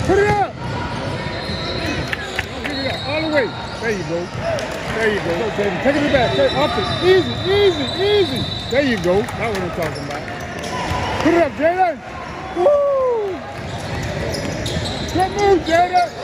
Put it up. Give it up. All the way. There you go. There you go. Okay, take it back. Take up it. Easy, easy, easy. There you go. That's what I'm talking about. Put it up, Jada. Woo! Good move, Jada.